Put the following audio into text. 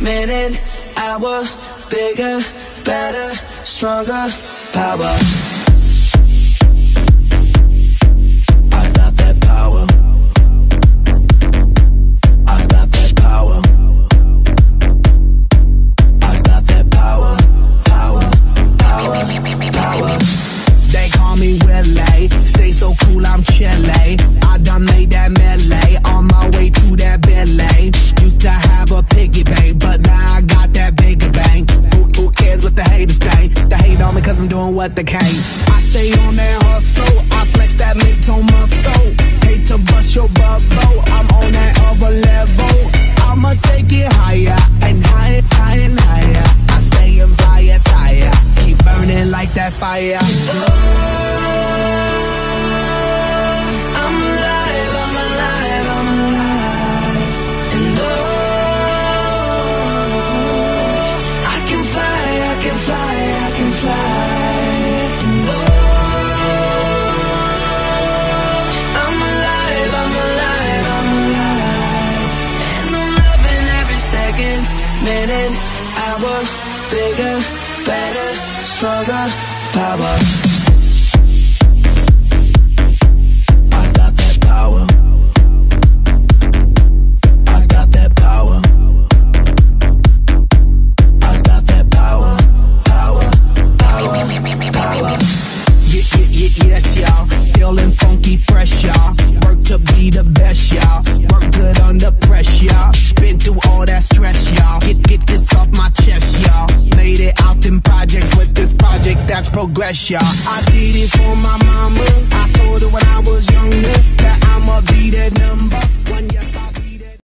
minute, hour, bigger, better, stronger, power. I got that power. I got that power. I got that power. Power, power, power. They call me Willie, stay so cool, I'm chilly. I done made that melee, on my way to that Billy. Used to have a piggy bank, but now I got that bigger bank. Who cares what the haters think? They hate on me cause I'm doing what they can. I stay on that hustle, I flex that mid-tone muscle. Hate to bust your bubble, I'm on that other level. I'ma take it higher, and higher, higher, and higher. I stay in fire tire, keep burning like that fire. I'm alive, I'm alive, I'm alive. And I can fly, I can fly, I can fly. And I'm alive, I'm alive, I'm alive. And I'm loving every second, minute, hour, bigger, better, stronger, power. Yes, y'all, feeling funky fresh, y'all. Work to be the best, y'all. Work good under pressure, y'all. Been through all that stress, y'all. Get this off my chest, y'all. Made it out in projects with this project, that's progress, y'all. I did it for my mama,